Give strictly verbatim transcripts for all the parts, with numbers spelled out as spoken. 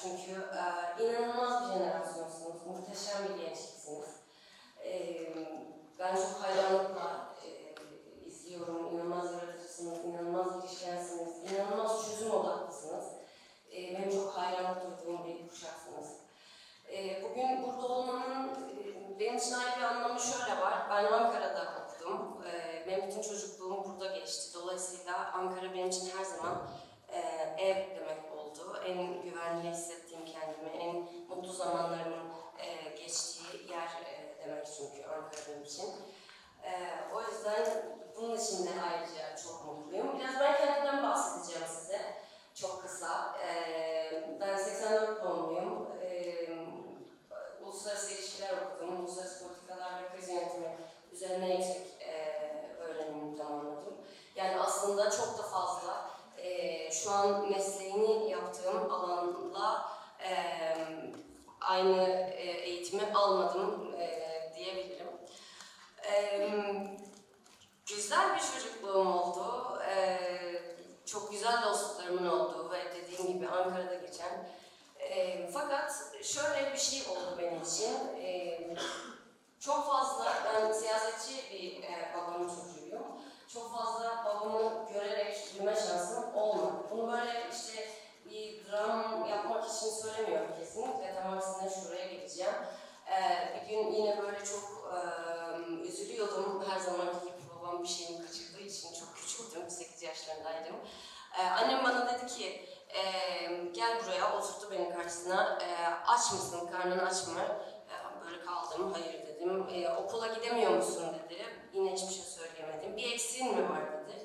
Çünkü e, inanılmaz bir jenerasyonsunuz, muhteşem bir gençliksiniz. E, ben çok hayranlıkla e, izliyorum, inanılmaz yaratıcısınız, inanılmaz girişkensiniz, inanılmaz çözüm odaklısınız. E, benim çok hayranlık duyduğum bir kuşaksınız. E, bugün burada olmanın e, benim için ayrı bir anlamı şöyle var. Ben Ankara'da okudum. E, benim bütün çocukluğum burada geçti. Dolayısıyla Ankara benim için her zaman e, ev demek oldu. En güvenli hissettiğim kendimi, en mutlu zamanlarımın e, geçtiği yer e, demek çünkü Ankara benim için. E, o yüzden bunun için de ayrıca çok mutluyum. Biraz ben kendimden bahsedeceğim size. Çok kısa. E, ben seksen dört doğumluyum. E, uluslararası ilişkiler okudum. Uluslararası politikalar ve kriz yönetimi üzerine yüksek e, öğrenimimi tamamladım. Yani aslında çok da fazla e, şu an mesleğini yaptığım alanla e, aynı e, eğitimi almadım e, diyebilirim. E, güzel bir çocukluğum oldu. E, çok güzel dostluklarımın olduğu ve dediğim gibi Ankara'da geçen. E, fakat şöyle bir şey oldu benim için. E, çok fazla, ben siyasetçi bir e, babamın çocuğuyum. Çok fazla babamı görerek büyüme şansım olmadı. Bunu böyle işte bir dram yapmak için söylemiyorum kesinlikle. Tam aksine şuraya geleceğim. Ee, bir gün yine böyle çok e, üzülüyordum. Her zamanki gibi babam bir şeyimi kaçırdığı için çok küçüktüm, sekiz yaşlarındaydım. Ee, annem bana dedi ki, e, gel buraya, oturttu beni karşısına. E, aç mısın, karnın aç mı? E, böyle kaldım, hayır dedim. E, okula gidemiyor musun dedi. Yine hiçbir şey söyleyemedim. Bir eksiğin mi var dedi.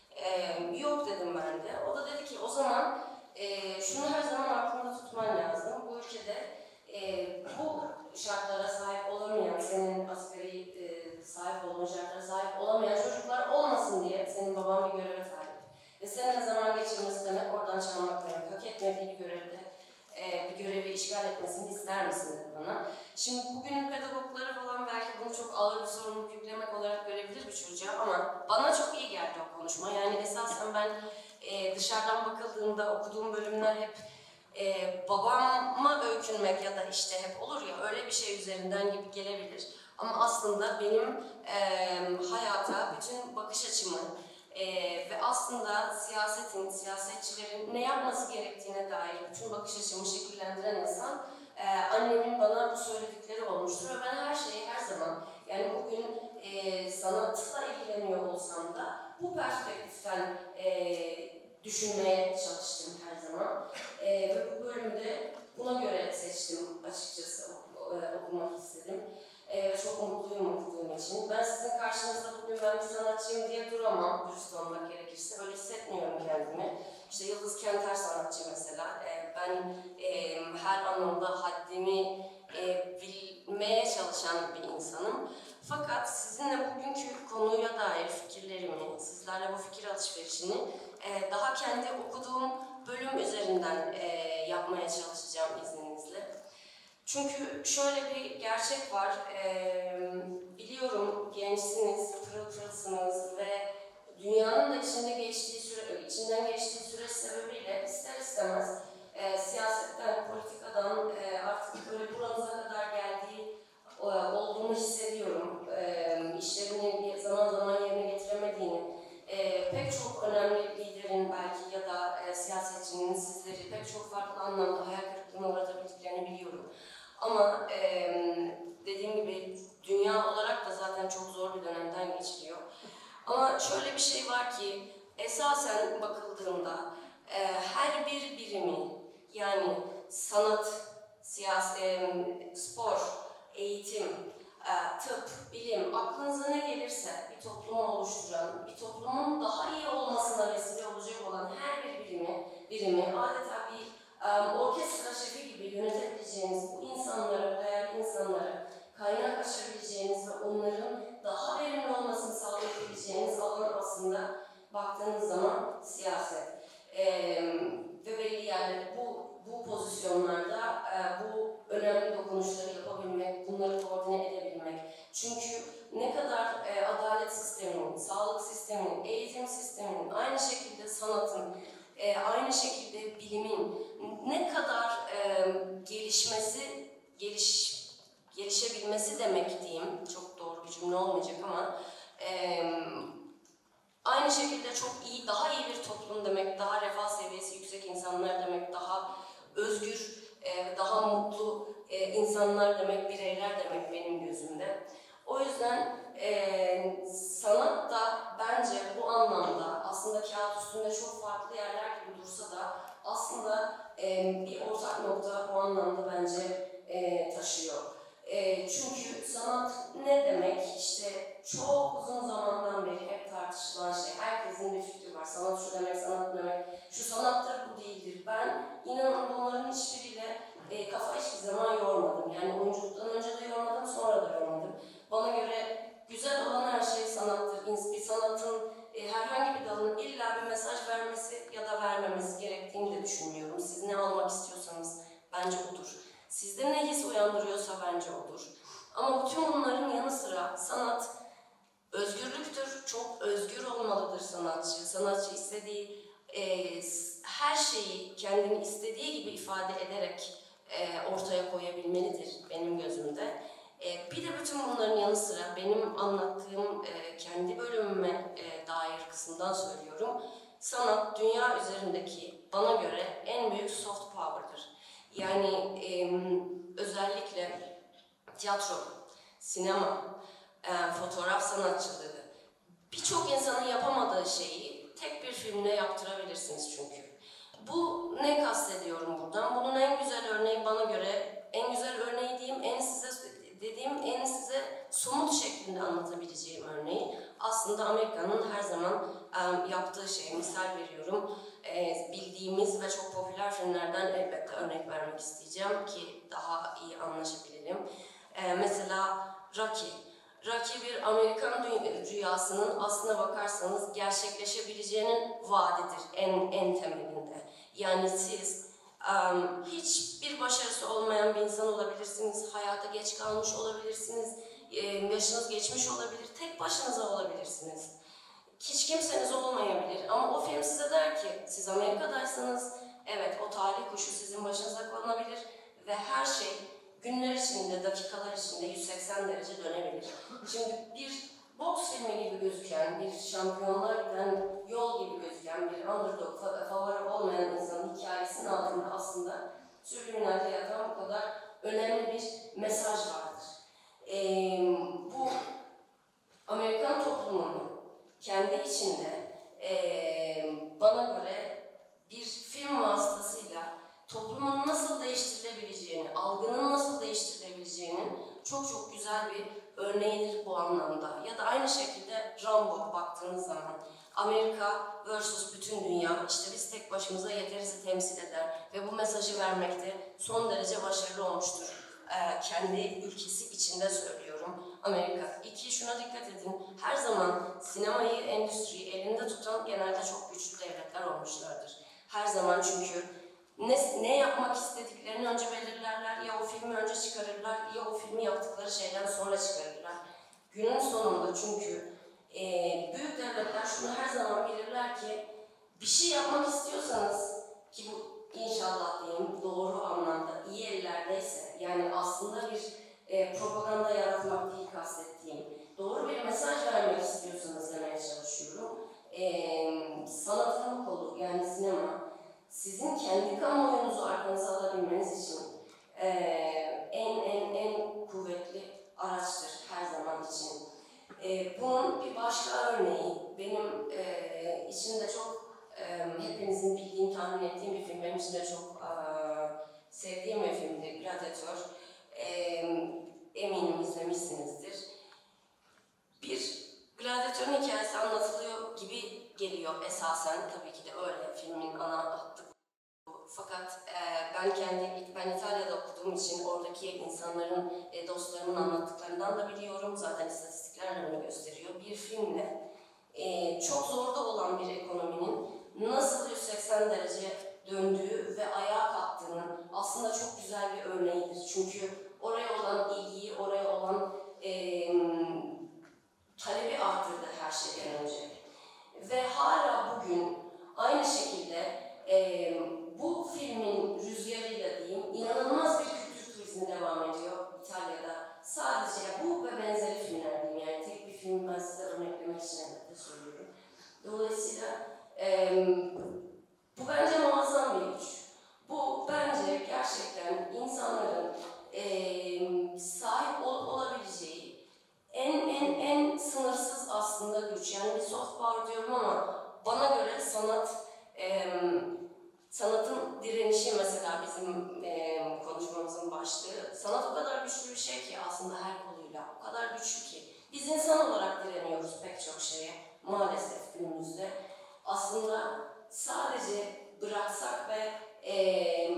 E, yok dedim ben de. O da dedi ki, o zaman e, şunu her zaman aklında tutman lazım. Bu ülkede e, bu şartlara sahip olamayan, senin asgari e, sahip olduğun şartlara sahip olamayan çocuklar olmasın diye senin baban bir göreve sahip. Ve seninle zaman geçirmesi demek, oradan çalmak demek, hak etmediği bir görevde e, bir görevi işgal etmesini ister misin dedi bana. Şimdi bugünün pedagogları falan belki bunu çok ağır bir sorumluluk yüklemek olarak görebilir bir çocuğa ama bana çok iyi geldi o konuşma. Yani esasen ben e, dışarıdan bakıldığında okuduğum bölümler hep e, babama öykünmek ya da işte hep olur ya öyle bir şey üzerinden gibi gelebilir. Ama aslında benim e, hayata bütün bakış açımı e, ve aslında siyasetin, siyasetçilerin ne yapması gerektiğine dair bütün bakış açımı şekillendiren insan e, annemin bana bu söyledikleri olmuştur ve ben her şeyi her zaman yani bugün e, sanatla ilgileniyor olsam da bu perspektiften e, düşünmeye çalıştım her zaman e, ve bu bölümde buna göre seçtim açıkçası e, okumak istedim. Ee, çok mutluyum okuduğum için. Ben sizin karşınızda bugün ben bir sanatçıyım diye duramam, dürüst olmak gerekirse. Öyle hissetmiyorum kendimi. İşte Yıldız Kenter sanatçı mesela. Ee, ben e, her anlamda haddimi e, bilmeye çalışan bir insanım. Fakat sizinle bugünkü konuya dair fikirlerimi, sizlerle bu fikir alışverişini e, daha kendi okuduğum bölüm üzerinden e, yapmaya çalışacağım izninizle. Çünkü şöyle bir gerçek var, ee, biliyorum gençsiniz, pırıl pırılsınız ve dünyanın da içinde geçtiği süre, içinden geçtiği süreç sebebiyle ister istemez e, siyasetten, politikadan e, artık böyle buranıza kadar geldiği e, olduğunu hissediyorum. E, işlerini zaman zaman yerine getiremediğini, e, pek çok önemli liderin belki ya da e, siyasetçinin sizleri pek çok farklı anlamda hayal kırıklığına uğratabildiklerini biliyorum. Ama e, dediğim gibi dünya olarak da zaten çok zor bir dönemden geçiliyor. Ama şöyle bir şey var ki esasen bakıldığında e, her bir birimi yani sanat, siyaset, spor, eğitim, e, tıp, bilim, aklınıza ne gelirse bir toplumu oluşturan, bir toplumun daha iyi olmasına vesile olacak olan her bir birimi, birimi adeta bir Um, orkestra şefi gibi yönetebileceğiniz bu insanlara, bu değerli insanlara kaynak açabileceğiniz ve onların daha verimli olmasını sağlayabileceğiniz alan aslında baktığınız zaman siyaset. Ee, ve belli yani bu, bu pozisyonlarda e, bu önemli dokunuşları yapabilmek, bunları koordine edebilmek. Çünkü ne kadar e, adalet sisteminin, sağlık sisteminin, eğitim sisteminin, aynı şekilde sanatın, E, aynı şekilde bilimin ne kadar e, gelişmesi, geliş, gelişebilmesi demek diyeyim, çok doğru bir cümle olmayacak ama e, aynı şekilde çok iyi, daha iyi bir toplum demek, daha refah seviyesi yüksek insanlar demek, daha özgür, e, daha mutlu e, insanlar demek, bireyler demek benim gözümde. O yüzden e, sanat da bence bu anlamda aslında kağıt üstünde çok farklı yerler gibi dursa da aslında e, bir ortak nokta bu anlamda bence e, taşıyor. E, çünkü sanat ne demek? İşte çok uzun zamandan beri hep tartışılan şey. Herkesin bir fikri var. Sanat şu demek, sanat bu demek. Şu sanattır, bu değildir. Ben inanın bunların hiçbiriyle e, kafa hiçbir zaman yormadım. Yani oyunculuktan önce de yormadım, sonra da yormadım. Bana göre güzel olan her şey sanattır. Bir sanatın e, herhangi bir dalının illa bir mesaj vermesi ya da vermemesi gerektiğini de düşünmüyorum. Siz ne almak istiyorsanız bence odur. Sizde ne his uyandırıyorsa bence odur. Ama bütün bunların yanı sıra sanat özgürlüktür. Çok özgür olmalıdır sanatçı. Sanatçı istediği e, her şeyi kendini istediği gibi ifade ederek e, ortaya koyabilmelidir benim gözümde. E, bir de bütün bunların yanı sıra benim anlattığım e, kendi bölümüme e, dair kısımdan söylüyorum. Sanat dünya üzerindeki bana göre en büyük soft power'dır. Yani e, özellikle tiyatro, sinema, e, fotoğraf sanatçılığı, birçok insanın yapamadığı şeyi tek bir filmle yaptırabilirsiniz çünkü. Bu ne kastediyorum buradan? Bunun en güzel örneği bana göre, en güzel örneği diyeyim, en size dediğim, en size somut şeklinde anlatabileceğim örneği aslında Amerika'nın her zaman e, yaptığı şey. Misal veriyorum, e, bildiğimiz ve çok popüler filmlerden elbette örnek vermek isteyeceğim ki daha iyi anlaşabilelim. E, mesela Rocky. Rocky bir Amerikan rüyasının aslına bakarsanız gerçekleşebileceğinin vaadidir en, en temelinde. Yani siz um, hiçbir başarısı olmayan bir insan olabilirsiniz, hayata geç kalmış olabilirsiniz, e, yaşınız geçmiş olabilir, tek başınıza olabilirsiniz. Hiç kimseniz olmayabilir ama o film size der ki siz Amerika'daysanız evet o talih kuşu sizin başınıza konabilir ve her şey günler içinde, dakikalar içinde yüz seksen derece dönebilir. Şimdi bir boks filmi gibi gözüken, bir şampiyonlar giden yol gibi gözüken, bir underdog, favori olmayan insanın hikayesinin altında aslında subliminalde yatan bu kadar önemli bir mesaj vardır. Ee, bu Amerikan toplumunun kendi içinde ee, bana göre bir film vasıtasıyla toplumun nasıl değiştirilebileceğini, algının nasıl değiştirilebileceğinin çok çok güzel bir örneğidir bu anlamda. Ya da aynı şekilde Rambo baktığınız zaman Amerika versus bütün dünya, işte biz tek başımıza yeterizi temsil eder ve bu mesajı vermekte son derece başarılı olmuştur. Ee, kendi ülkesi içinde söylüyorum Amerika. İki, şuna dikkat edin, her zaman sinemayı, endüstriyi elinde tutan genelde çok güçlü devletler olmuşlardır. Her zaman çünkü Ne, ne yapmak istediklerini önce belirlerler, ya o filmi önce çıkarırlar, ya o filmi yaptıkları şeyden sonra çıkarırlar. Günün sonunda çünkü e, büyük devletler şunu her zaman bilirler ki bir şey yapmak istiyorsanız, ki bu inşallah diyeyim doğru anlamda iyi ellerdeyse, yani aslında bir e, propaganda yaratmak değil kastettiğim, doğru bir mesaj vermek istiyorsanız demeye çalışıyorum. E, sanatın kolu yani sinema, sizin kendi kamuoyunuzu arkanıza alabilmeniz için e, en en en kuvvetli araçtır her zaman için. E, bunun bir başka örneği, benim e, içinde çok e, hepinizin bildiğini tahmin ettiğim bir film, benim için de çok e, sevdiğim bir filmdi, Gladiator. E, eminim izlemişsinizdir. Bir Gladiator'un hikayesi anlatılıyor gibi geliyor esasen, tabii ki de öyle filmin ana hattı. Fakat e, ben kendi, ben İtalya'da okuduğum için oradaki insanların, e, dostlarımın anlattıklarından da biliyorum. Zaten istatistikler bunu gösteriyor. Bir filmle e, çok zorda olan bir ekonominin nasıl yüz seksen derece döndüğü ve ayağa kalktığının aslında çok güzel bir örneğidir. Çünkü oraya olan ilgiyi, oraya olan e, talebi arttırdı her şeyden önce. Ve hala bugün aynı şekilde e, bu filmin rüzgarıyla diyeyim, inanılmaz bir ki aslında her koluyla o kadar güçlü ki biz insan olarak direniyoruz pek çok şeye maalesef günümüzde. Aslında sadece bıraksak ve ee,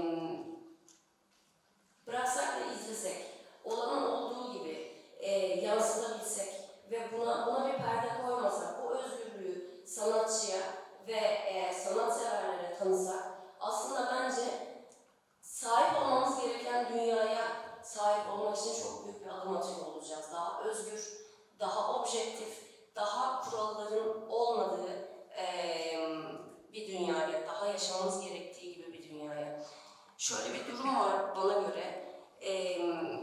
bıraksak ve izlesek, olanın olduğu gibi e, yansıtabilsek ve buna buna bir perde koymasak, bu özgürlüğü sanatçıya ve e, sanatseverlere tanısak, aslında bence sahip olmamız gereken dünyaya sahip olmak için çok büyük bir adım atıyor olacağız. Daha özgür, daha objektif, daha kuralların olmadığı e, bir dünyaya, daha yaşamamız gerektiği gibi bir dünyaya. Şöyle bir durum var bana göre. E,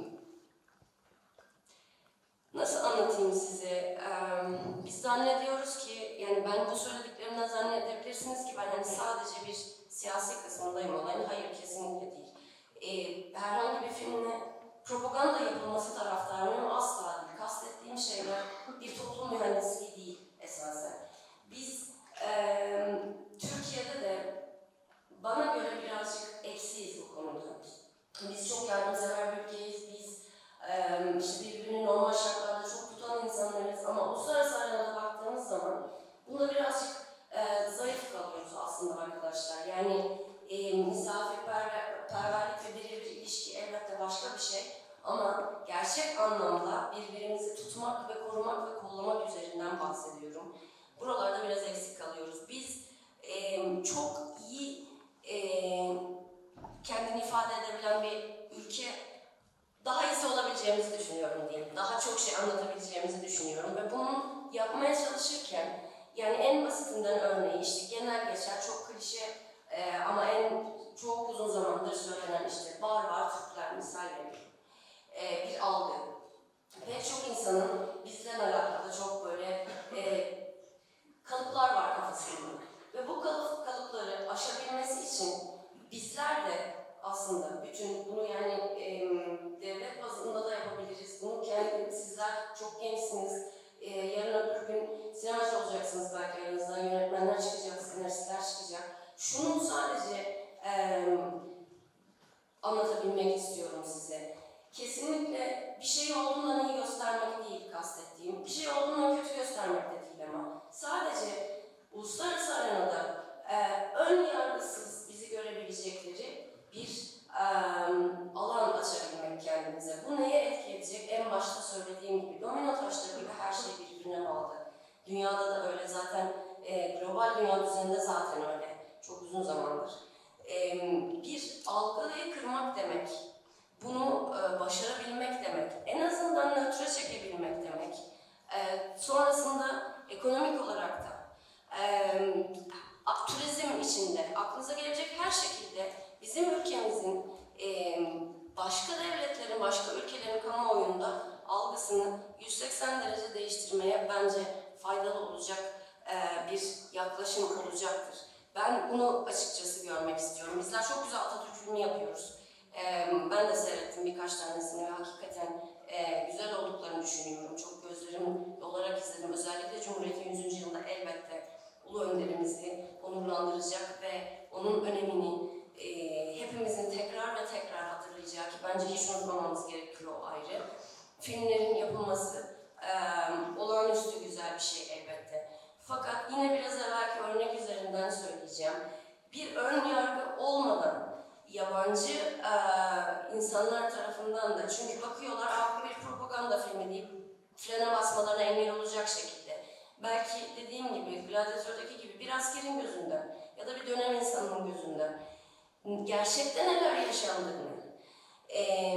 nasıl anlatayım size? E, biz zannediyoruz ki, yani ben bu söylediklerimden zannedebilirsiniz ki ben hani sadece bir siyasi kısmındayım olayın. Hayır, kesinlikle değil. E, herhangi bir filmle propaganda yapılması taraftarıyım, asla değil. Kastettiğim şeyler bir toplum mühendisliği değil esasen. Biz e, Türkiye'de de bana göre birazcık eksiyiz bu konuda. Biz çok yardımsever bir ülkeyiz, biz e, işte birbirini normal şartlarda çok tutan insanlarız ama uluslararası arenada baktığımız zaman bunda birazcık e, zayıf kalıyoruz aslında arkadaşlar. Yani e, misafirperverlik ve birebir ilişki elbette başka bir şey ama gerçek anlamda birbirimizi tutmak ve korumak ve kollamak üzerinden bahsediyorum. Buralarda biraz eksik kalıyoruz. Biz e, çok iyi e, kendini ifade edebilen bir ülke, daha iyisi olabileceğimizi düşünüyorum diyeyim. Daha çok şey anlatabileceğimizi düşünüyorum ve bunu yapmaya çalışırken, yani en basitinden örneği işte genel geçer, çok klişe e, ama en çok uzun zamandır söylenen işte barbar Türkler misal veriyorum. E, bir algı. Pek çok insanın bizden alakalı çok böyle e, kalıplar var kafasında. Ve bu kalıp, kalıpları aşabilmesi için bizler de aslında bütün bunu yani e, devlet bazında da yapabiliriz. Bunu kendi, sizler çok gençsiniz. E, yarın öbür gün sinemacı olacaksınız belki aranızdan. Yönetmenler çıkacak, senaristler çıkacak. Şunu sadece e, anlatabilmek istiyorum size. Kesinlikle bir şey olduğundan iyi göstermek değil kastettiğim. Bir şey olduğundan kötü göstermek de değil ama sadece uluslararası arenada e, ön yargısız bizi görebilecekleri bir e, alan açabilmek kendimize. Bu neye etki edecek? En başta söylediğim gibi domino taşları gibi her şey birbirine bağlı. Dünyada da öyle zaten, e, global dünya düzeninde zaten öyle. Çok uzun zamandır. E, bir algıyı kırmak demek, bunu e, başarabilmek demek, en azından nötre çekebilmek demek. E, sonrasında ekonomik olarak da, e, turizm içinde, aklınıza gelecek her şekilde bizim ülkemizin e, başka devletlerin, başka ülkelerin kamuoyunda algısını yüz seksen derece değiştirmeye bence faydalı olacak e, bir yaklaşım olacaktır. Ben bunu açıkçası görmek istiyorum. Bizler çok güzel Atatürk filmi yapıyoruz. Ee, ben de seyrettim birkaç tanesini ve hakikaten e, güzel olduklarını düşünüyorum. Çok gözlerim dolarak izledim. Özellikle Cumhuriyet'in yüzüncü yılında elbette Ulu Önderimizi onurlandıracak ve onun önemini e, hepimizin tekrar ve tekrar hatırlayacağı ki bence hiç unutmamamız gerekiyor o ayrı. Filmlerin yapılması e, olağanüstü güzel bir şey elbette. Fakat yine biraz evvelki örnek üzerinden söyleyeceğim. Bir ön yargı olmadan yabancı e, insanlar tarafından da, çünkü bakıyorlar bu bir propaganda filmi deyip frene basmalarına engel olacak şekilde. Belki dediğim gibi, Gladiator'daki gibi bir askerin gözünden ya da bir dönem insanının gözünden gerçekten neler yaşandığını e,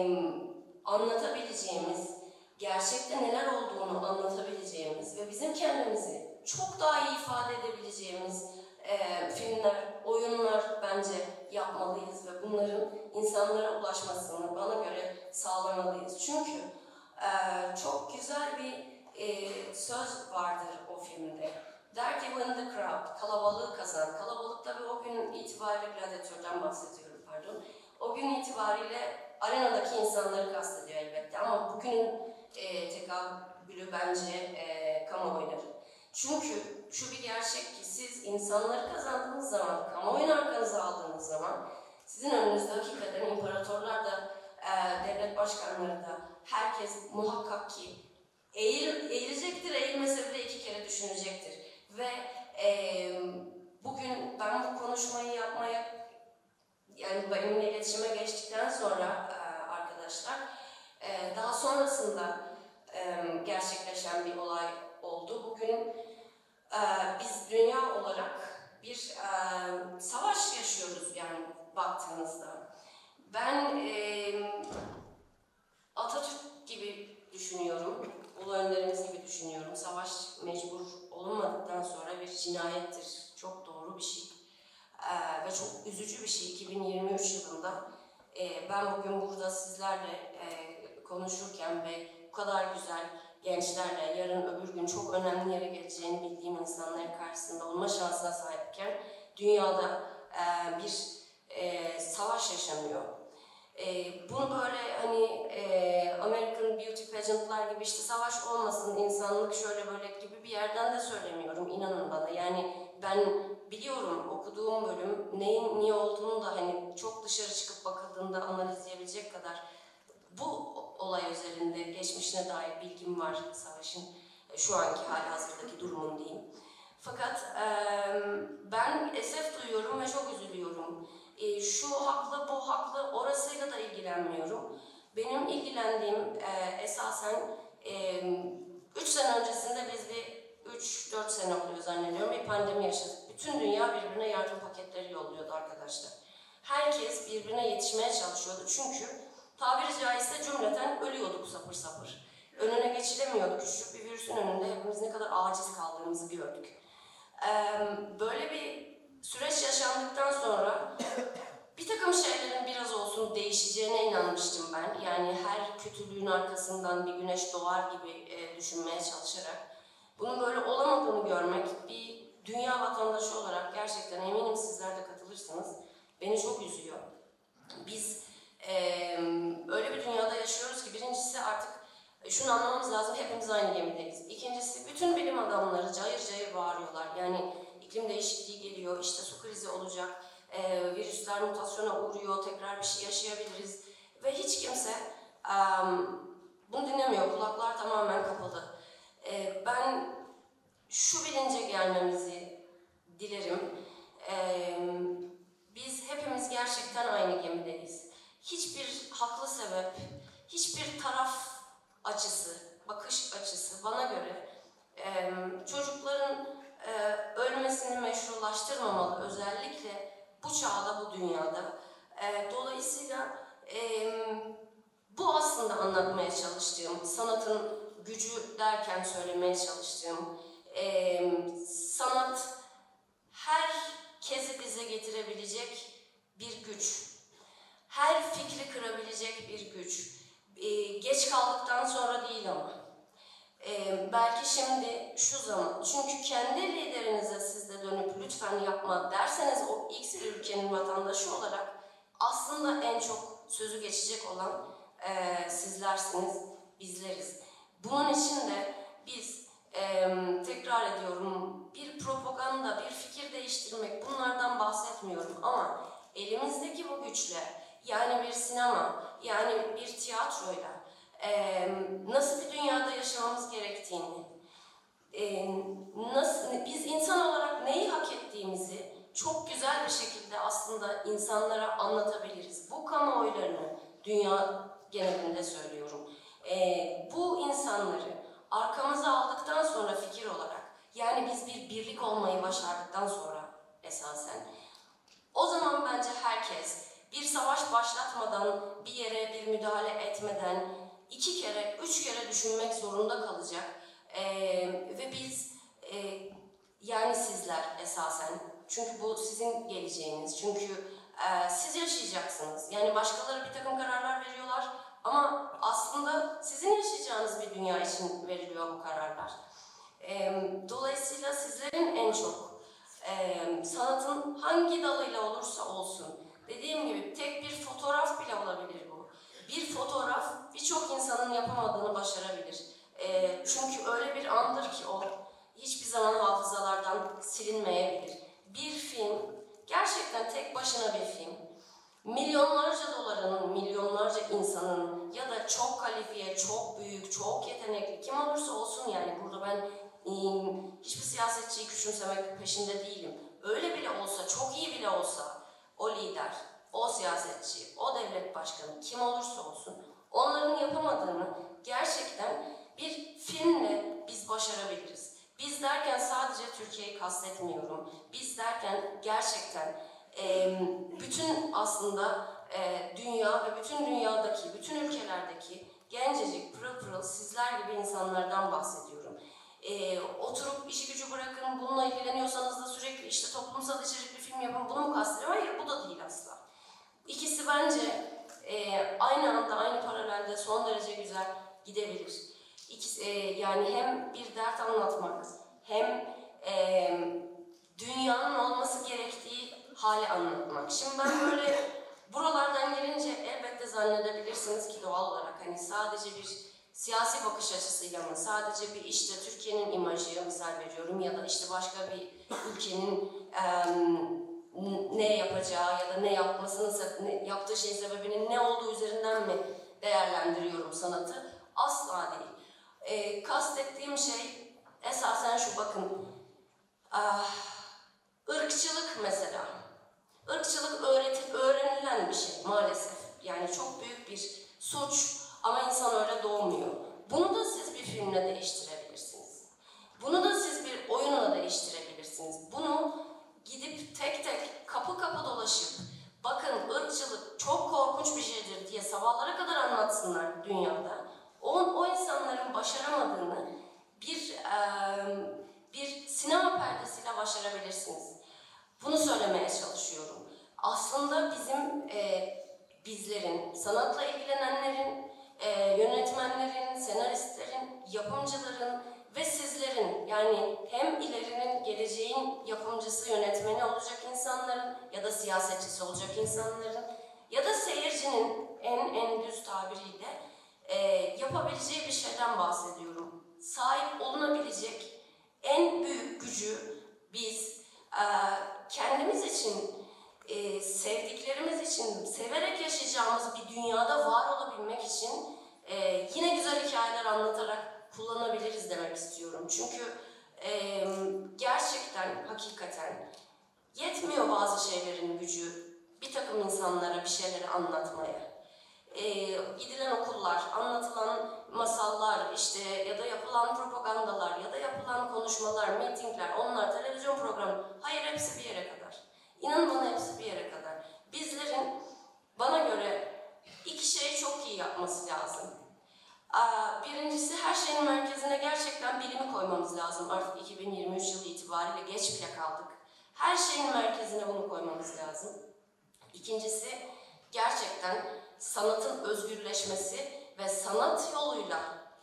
anlatabileceğimiz, gerçekte neler olduğunu anlatabileceğimiz ve bizim kendimizi çok daha iyi ifade edebileceğimiz e, filmler, oyunlar bence yapmalıyız ve bunların insanlara ulaşmasını bana göre sağlamalıyız. Çünkü e, çok güzel bir e, söz vardır o filmde. Der ki when the crowd, kalabalığı kazan. Kalabalık tabii o gün itibariyle Gladiator'dan bahsediyorum pardon. O gün itibariyle arenadaki insanları kastediyor elbette ama bugünün e, tekabülü bence e, kamuoyları. Çünkü şu bir gerçek ki siz insanları kazandığınız zaman, kamuoyunu arkanıza aldığınız zaman sizin önünüzde hakikaten imparatorlar da, e, devlet başkanları da, herkes muhakkak ki eğil, eğilecektir, eğilmese bile iki kere düşünecektir. Ve e, bugün ben bu konuşmayı yapmaya, yani benimle iletişime geçtikten sonra e, arkadaşlar, e, daha sonrasında e, gerçekleşen bir olay oldu. Bugün e, biz dünya olarak bir e, savaş yaşıyoruz yani baktığınızda. Ben e, Atatürk gibi düşünüyorum, Ulu Önderimiz gibi düşünüyorum. Savaş mecbur olunmadıktan sonra bir cinayettir. Çok doğru bir şey. Ee, ve çok üzücü bir şey. iki bin yirmi üç yılında e, ben bugün burada sizlerle e, konuşurken ve bu kadar güzel gençlerle yarın öbür gün çok önemli yere geleceğini bildiğim insanların karşısında olma şansına sahipken dünyada e, bir e, savaş yaşanıyor. E, bunu böyle hani e, American Beauty Pageant'lar gibi işte savaş olmasın, insanlık şöyle böyle gibi bir yerden de söylemiyorum, inanın bana. Yani ben biliyorum, okuduğum bölüm neyin niye olduğunu da hani çok dışarı çıkıp bakıldığında analizleyebilecek kadar bu olay üzerinde geçmişine dair bilgim var savaşın, şu anki halihazırdaki durumum diyeyim. Fakat e, ben esef duyuyorum ve çok üzülüyorum. E, şu haklı, bu haklı, orasıyla da ilgilenmiyorum. Benim ilgilendiğim e, esasen e, üç sene öncesinde biz bir üç dört sene oluyor zannediyorum bir pandemi yaşadık. Bütün dünya birbirine yardım paketleri yolluyordu arkadaşlar. Herkes birbirine yetişmeye çalışıyordu çünkü tabiri caizse cümleten ölüyorduk sapır sapır. Önüne geçilemiyordu. Küçük bir virüsün önünde hepimiz ne kadar aciz kaldığımızı gördük. Ee, böyle bir süreç yaşandıktan sonra bir takım şeylerin biraz olsun değişeceğine inanmıştım ben. Yani her kötülüğün arkasından bir güneş doğar gibi e, düşünmeye çalışarak bunun böyle olamadığını görmek bir dünya vatandaşı olarak gerçekten eminim sizler de katılırsınız. Beni çok üzüyor. Biz e, öyle bir dünyada yaşıyoruz ki birincisi artık şunu anlamamız lazım, hepimiz aynı gemideyiz. İkincisi bütün bilim adamları cayır cayır bağırıyorlar. Yani iklim değişikliği geliyor, işte su krizi olacak, e, virüsler mutasyona uğruyor, tekrar bir şey yaşayabiliriz. Ve hiç kimse e, bunu dinlemiyor, kulaklar tamamen kapalı. E, ben şu bilince gelmemizi dilerim. E, biz hepimiz gerçekten aynı gemideyiz. Hiçbir haklı sebep, hiçbir taraf açısı, bakış açısı bana göre e, çocukların e, ölmesini meşrulaştırmamalı, özellikle bu çağda, bu dünyada. E, dolayısıyla e, bu aslında anlatmaya çalıştığım, sanatın gücü derken söylemeye çalıştığım, e, sanat herkesi dize getirebilecek bir güç, her fikri kırabilecek bir güç. Ee, geç kaldıktan sonra değil ama. Ee, belki şimdi şu zaman. Çünkü kendi liderinize siz de dönüp lütfen yapma derseniz o X bir ülkenin vatandaşı olarak aslında en çok sözü geçecek olan e, sizlersiniz, bizleriz. Bunun için de biz e, tekrar ediyorum bir propaganda, bir fikir değiştirmek bunlardan bahsetmiyorum ama elimizdeki bu güçle yani bir sinema, yani bir tiyatroyla e, nasıl bir dünyada yaşamamız gerektiğini, e, nasıl, biz insan olarak neyi hak ettiğimizi çok güzel bir şekilde aslında insanlara anlatabiliriz. Bu kamuoylarını dünya genelinde söylüyorum. E, bu insanları arkamıza aldıktan sonra fikir olarak, yani biz bir birlik olmayı başardıktan sonra esasen, o zaman bence herkes bir savaş başlatmadan, bir yere bir müdahale etmeden iki kere, üç kere düşünmek zorunda kalacak. Ee, ve biz, e, yani sizler esasen, çünkü bu sizin geleceğiniz, çünkü e, siz yaşayacaksınız. Yani başkaları bir takım kararlar veriyorlar ama aslında sizin yaşayacağınız bir dünya için veriliyor bu kararlar. E, dolayısıyla sizlerin en çok e, sanatın hangi dalıyla olursa olsun, dediğim gibi tek bir fotoğraf bile olabilir bu. Bir fotoğraf birçok insanın yapamadığını başarabilir. E, çünkü öyle bir andır ki o hiçbir zaman hafızalardan silinmeyebilir. Bir film, gerçekten tek başına bir film, milyonlarca doların, milyonlarca insanın ya da çok kalifiye, çok büyük, çok yetenekli kim olursa olsun, yani burada ben e, hiçbir siyasetçiyi küçümsemek peşinde değilim. Öyle bile olsa, çok iyi bile olsa o lider, o siyasetçi, o devlet başkanı kim olursa olsun onların yapamadığını gerçekten bir filmle biz başarabiliriz. Biz derken sadece Türkiye'yi kastetmiyorum. Biz derken gerçekten e, bütün aslında e, dünya ve bütün dünyadaki, bütün ülkelerdeki gencecik, pırıl pırıl sizler gibi insanlardan bahsediyorum. E, oturup işi gücü bırakın, bununla ilgileniyorsanız da sürekli işte toplumsal içerikli film yapın, bunu mu kastediyorum? Hayır, bu da değil asla. İkisi bence e, aynı anda, aynı paralelde son derece güzel gidebilir. İkisi, e, yani hem bir dert anlatmak, hem e, dünyanın olması gerektiği hali anlatmak. Şimdi ben böyle buralardan gelince elbette zannedebilirsiniz ki doğal olarak hani sadece bir siyasi bakış açısıyla mı, sadece bir işte Türkiye'nin imajı misal veriyorum ya da işte başka bir ülkenin e, ne yapacağı ya da ne yapmasının, ne, yaptığı şeyin sebebinin ne olduğu üzerinden mi değerlendiriyorum sanatı? Asla değil. E, kastettiğim şey esasen şu, bakın, ah, ırkçılık mesela. Irkçılık öğretip öğrenilen bir şey maalesef. Yani çok büyük bir suç ama insan öyle doğmuyor. Bunu da siz bir filmle değiştirebilirsiniz. Bunu da siz bir oyunla değiştirebilirsiniz. Bunu gidip tek tek kapı kapı dolaşıp bakın ırkçılık çok korkunç bir şeydir diye sabahlara kadar anlatsınlar dünyada. O, o insanların başaramadığını bir e, bir sinema perdesiyle başarabilirsiniz. Bunu söylemeye çalışıyorum. Aslında bizim e, bizlerin, sanatla ilgilenenlerin, e, yönetmenlerin, senaristlerin, yapımcıların ve sizlerin, yani hem ilerinin, geleceğin yapımcısı, yönetmeni olacak insanların ya da siyasetçisi olacak insanların ya da seyircinin en en düz tabiriyle e, yapabileceği bir şeyden bahsediyorum. Sahip olunabilecek en büyük gücü biz e, kendimiz için, e, sevdiklerimiz için, severek yaşayacağımız bir dünyada var olabilmek için e, yine güzel hikayeler anlatarak kullanabiliriz demek istiyorum. Çünkü e, gerçekten, hakikaten yetmiyor bazı şeylerin gücü bir takım insanlara bir şeyleri anlatmaya. E, gidilen okullar, anlatılan masallar, işte ya da yapılan propagandalar ya da yapılan konuşmalar, mitingler, onlar televizyon programı, hayır hepsi bir yere kadar. İnanın bana hepsi bir yere kadar. Bizlerin bana göre iki şeyi çok iyi yapması lazım. Birincisi, her şeyin merkezine gerçekten bilimi koymamız lazım. Artık iki bin yirmi üç yılı itibariyle geç bile kaldık. Her şeyin merkezine bunu koymamız lazım. İkincisi, gerçekten sanatın özgürleşmesi ve sanat yoluyla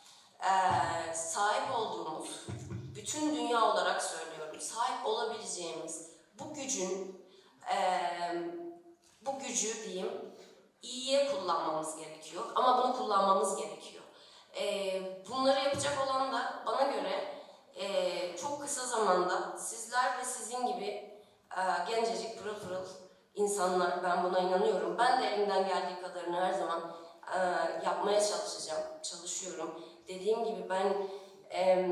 e, sahip olduğumuz, bütün dünya olarak söylüyorum, sahip olabileceğimiz bu gücün, e, bu gücü diyeyim, iyiye kullanmamız gerekiyor. Ama bunu kullanmamız gerekiyor. E, bunları yapacak olan da bana göre e, çok kısa zamanda sizler ve sizin gibi e, gencecik, pırıl pırıl insanlar, ben buna inanıyorum. Ben de elimden geldiği kadarını her zaman e, yapmaya çalışacağım, çalışıyorum. Dediğim gibi ben e,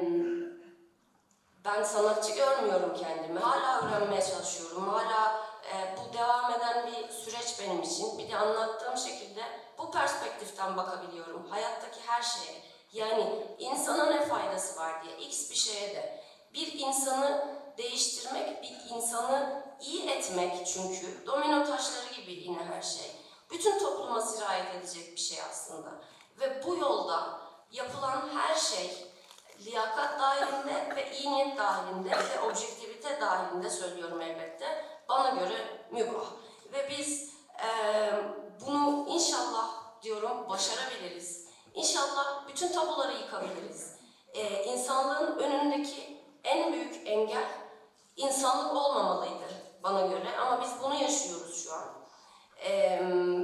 ben sanatçı görmüyorum kendimi. Hala öğrenmeye çalışıyorum. Hala e, bu devam eden bir süreç benim için. Bir de anlattığım şekilde bu perspektiften bakabiliyorum. Hayattaki her şeye. Yani insana ne faydası var diye, X bir şeye de. Bir insanı değiştirmek, bir insanı iyi etmek, çünkü domino taşları gibi yine her şey. Bütün topluma sirayet edecek bir şey aslında. Ve bu yolda yapılan her şey liyakat dahilinde ve iyi niyet dahilinde ve objektivite dahilinde söylüyorum elbette, bana göre mübah. Ve biz e, bunu inşallah diyorum başarabiliriz. İnşallah bütün tabuları yıkabiliriz. E, insanlığın önündeki en büyük engel insanlık olmamalıydı bana göre, ama biz bunu yaşıyoruz şu an. E,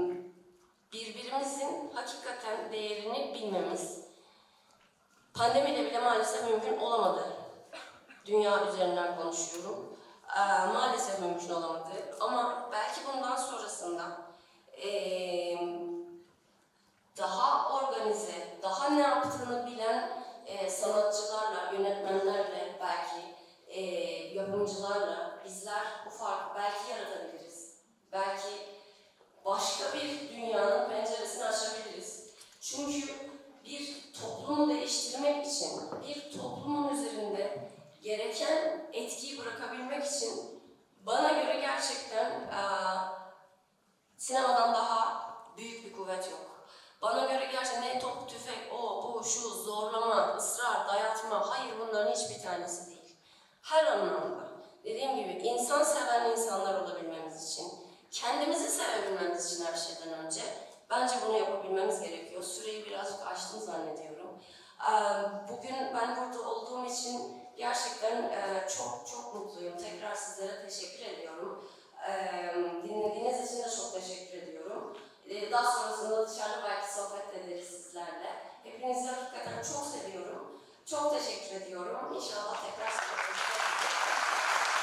birbirimizin hakikaten değerini bilmemiz pandemiyle bile maalesef mümkün olamadı. Dünya üzerinden konuşuyorum. Ee, maalesef mümkün olamadı. Ama belki bundan sonrasında e, kuvvet yok. Bana göre gerçekten ne top, tüfek, o, bu, şu, zorlama, ısrar, dayatma, hayır bunların hiçbir tanesi değil. Her anlamda. Dediğim gibi insan seven insanlar olabilmemiz için, kendimizi sevebilmemiz için her şeyden önce bence bunu yapabilmemiz gerekiyor. Süreyi birazcık aştım zannediyorum. Bugün ben burada olduğum için gerçekten çok çok mutluyum. Tekrar sizlere teşekkür ediyorum. Dinlediğiniz için de çok teşekkür ediyorum. Daha sonrasında dışarıda belki sohbet ederiz sizlerle. Hepinizi hakikaten çok seviyorum. Çok teşekkür ediyorum. İnşallah tekrar sohbet ederiz.